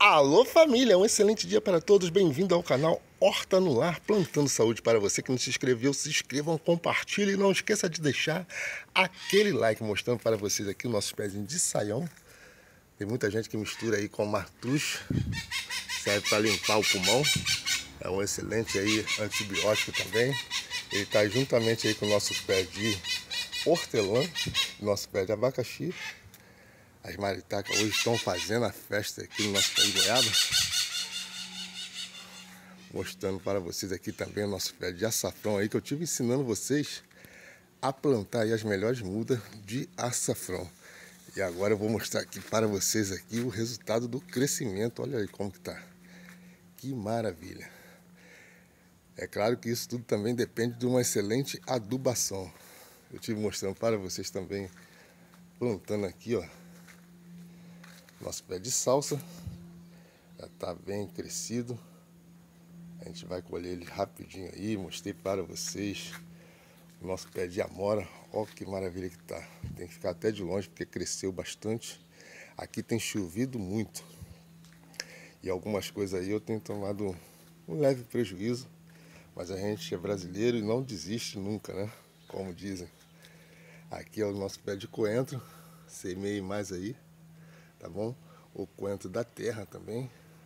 Alô família, um excelente dia para todos, bem-vindo ao canal Horta no Lar, plantando saúde. Para você que não se inscreveu, se inscrevam, compartilhem e não esqueça de deixar aquele like, mostrando para vocês aqui o nosso pezinho de saião. Tem muita gente que mistura aí com martrucho, serve para limpar o pulmão, é um excelente aí antibiótico também. Ele está juntamente aí com o nosso pé de hortelã, nosso pé de abacaxi. As maritacas hoje estão fazendo a festa aqui no nosso pé de goiaba. Mostrando para vocês aqui também o nosso pé de açafrão aí, que eu tive ensinando vocês a plantar aí as melhores mudas de açafrão. E agora eu vou mostrar aqui para vocês aqui o resultado do crescimento. Olha aí como que tá. Que maravilha. É claro que isso tudo também depende de uma excelente adubação. Eu tive mostrando para vocês também plantando aqui, ó. Nosso pé de salsa já está bem crescido. A gente vai colher ele rapidinho aí. Mostrei para vocês o nosso pé de amora. Olha que maravilha que tá. Tem que ficar até de longe porque cresceu bastante. Aqui tem chovido muito. E algumas coisas aí eu tenho tomado um leve prejuízo. Mas a gente é brasileiro e não desiste nunca, né? Como dizem. Aqui é o nosso pé de coentro. Semeei mais aí. Tá bom? O coentro da terra também,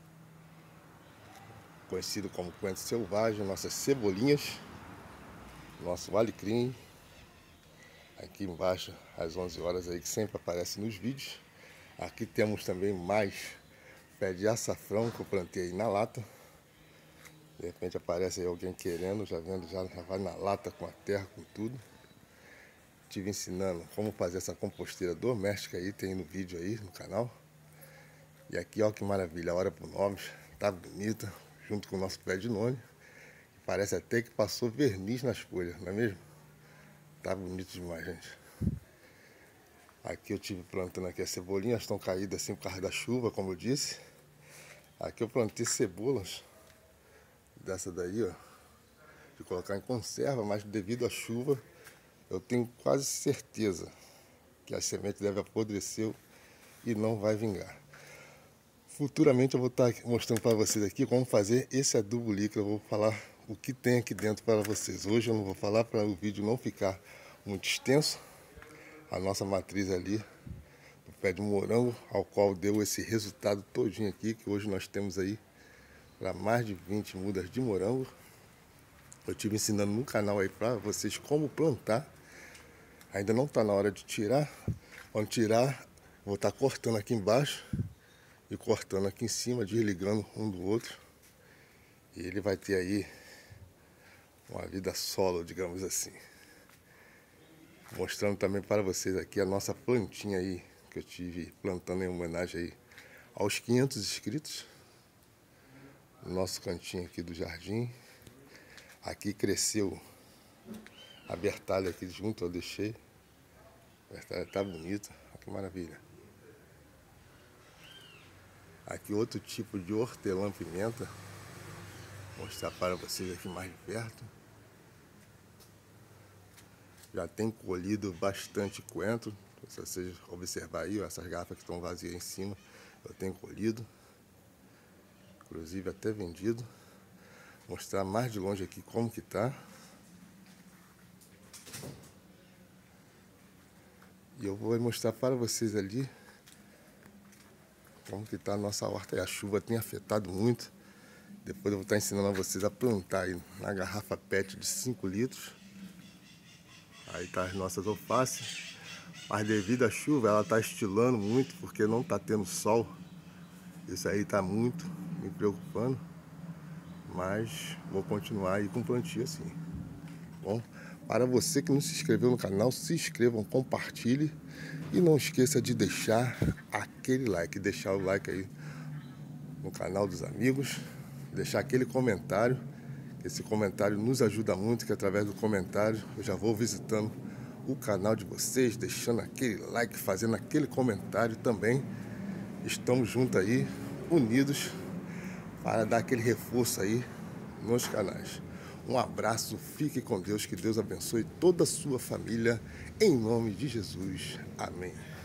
conhecido como coentro selvagem, nossas cebolinhas, nosso alecrim, aqui embaixo às 11 horas aí que sempre aparece nos vídeos. Aqui temos também mais pé de açafrão que eu plantei aí na lata. De repente aparece aí alguém querendo, já vendo, já vai na lata com a terra, com tudo. Estive ensinando como fazer essa composteira doméstica aí, tem no vídeo aí no canal. E aqui, ó que maravilha, a hora pro nome, tá bonita, junto com o nosso pé de nome. Parece até que passou verniz nas folhas, não é mesmo? Tá bonito demais, gente. Aqui eu tive plantando aqui as cebolinhas, estão caídas assim por causa da chuva, como eu disse. Aqui eu plantei cebolas, dessa daí, ó, de colocar em conserva, mas devido à chuva, eu tenho quase certeza que a semente deve apodrecer e não vai vingar. Futuramente eu vou estar mostrando para vocês aqui como fazer esse adubo líquido. Eu vou falar o que tem aqui dentro para vocês. Hoje eu não vou falar para o vídeo não ficar muito extenso. A nossa matriz ali, do pé de morango, ao qual deu esse resultado todinho aqui, que hoje nós temos aí para mais de 20 mudas de morango. Eu estive ensinando no canal aí para vocês como plantar. Ainda não está na hora de tirar. Quando tirar, vou estar cortando aqui embaixo e cortando aqui em cima, desligando um do outro. E ele vai ter aí uma vida solo, digamos assim. Mostrando também para vocês aqui a nossa plantinha aí, que eu tive plantando em homenagem aí aos 500 inscritos. No nosso cantinho aqui do jardim. Aqui cresceu a bertalha aqui junto, eu deixei. A bertalha tá bonita, olha que maravilha. Aqui outro tipo de hortelã-pimenta. Vou mostrar para vocês aqui mais de perto. Já tem colhido bastante coentro. Se vocês observarem aí, ó, essas garrafas que estão vazias em cima, eu tenho colhido. Inclusive até vendido. Vou mostrar mais de longe aqui como que tá. E eu vou mostrar para vocês ali como que tá a nossa horta. E a chuva tem afetado muito. Depois eu vou estar ensinando a vocês a plantar aí na garrafa PET de 5 litros. Aí tá as nossas alfaces. Mas devido à chuva ela tá estilando muito porque não tá tendo sol. Isso aí tá muito me preocupando. Mas vou continuar aí com plantio assim. Bom, para você que não se inscreveu no canal, se inscrevam, compartilhe. E não esqueça de deixar aquele like, deixar o like aí no canal dos amigos, deixar aquele comentário, esse comentário nos ajuda muito, que através do comentário eu já vou visitando o canal de vocês, deixando aquele like, fazendo aquele comentário também. Estamos juntos aí, unidos, para dar aquele reforço aí nos canais. Um abraço, fique com Deus, que Deus abençoe toda a sua família, em nome de Jesus. Amém.